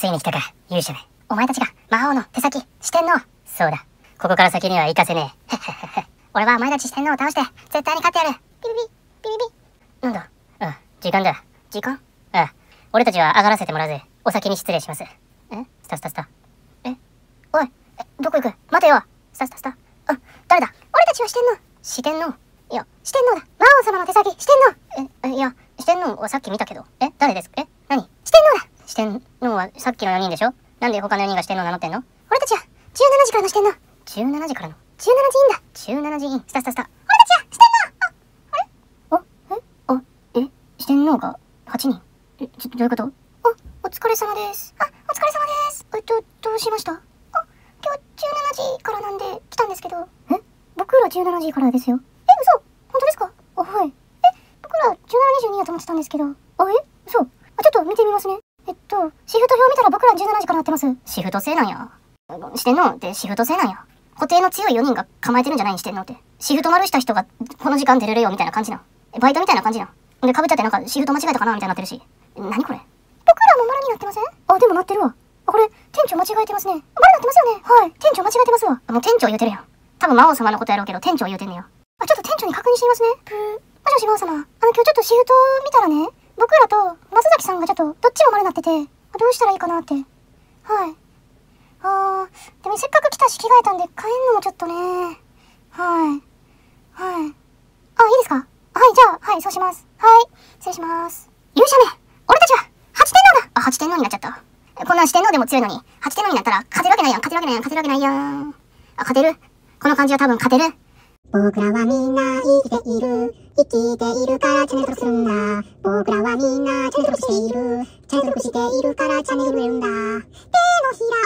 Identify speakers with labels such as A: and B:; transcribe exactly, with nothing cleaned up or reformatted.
A: ついに来たか、勇者め。お前たちが魔王の手先、四天王。そうだ。ここから先には行かせねえ。俺はお前たち四天王を倒して、絶対に勝ってやる。ビビビ、ビビビ。なんだ。うん、時間だ。時間？ああ。俺たちは上がらせてもらうぜ。お先に失礼します。え？スタスタスタ。え？おい、え、どこ行く？待てよ。スタスタスタ。あ、誰だ？俺たちは四天王。四天王？いや、四天王だ。魔王様の手先、四天王。え、えいや、四天王はさっき見たけど。え、誰です？え、何？四天王だ。四天王はさっきのよにんでしょ？なんで他のよにんが四天王名乗ってんの？俺たちはじゅうしちじからの四天王。じゅうしちじからのじゅうしちじ院だ。じゅうしちじ院。スタスタスタ。俺たちは四天王。あ、あれ？お、え、え、四天王がはちにん。え、ちょ、どういうこと？お、お疲れ様です。あ、お疲れ様です。えっと、どうしました？あ、今日じゅうしちじからなんで来たんですけど。え？僕らじゅうしちじからですよ。え、嘘？本当ですか？あ、はい。え、僕らじゅうしちじにじゅうにだと思ってたんですけど。あ、え？嘘？あ、ちょっと見てみますね。えっと、シフト表見たら僕らじゅうしちじからなってます。シフト制なんや。四天王ってシフト制なんや。固定の強いよにんが構えてるんじゃないん？四天王って。シフト丸した人がこの時間出れるよみたいな感じな。バイトみたいな感じな。で、被っちゃってなんかシフト間違えたかなみたいになってるし。何これ？僕らも丸になってません？あ、でもなってるわ。あ、これ、店長間違えてますね。丸なってますよね。はい。店長間違えてますわ。もう店長言うてるやん。多分魔王様のことやろうけど店長言うてんねや。あ、ちょっと店長に確認してみますね。ぷー。もしもし魔王様。あの、今日ちょっとシフト見たらね、僕らと松崎さんがちょっとどっちも丸なってて、どうしたらいいかなって。はい。あー、でもせっかく来たし着替えたんで帰んのもちょっとね。はい。はい。あ、いいですか？はい、じゃあ、はい、そうします。はい。失礼します。勇者め、俺たちは八天王だ。あ、八天王になっちゃった。こんな四天王でも強いのに、八天王になったら勝てるわけないやん、勝てるわけないやん、勝てるわけないやん。あ、勝てる？この感じは多分勝てる。
B: 僕らはみんな生きている。生きているからチャンネル登録するんだ。僕らはみんなチャンネル登録している。チャンネル登録しているからチャンネル売れるんだ。手のひら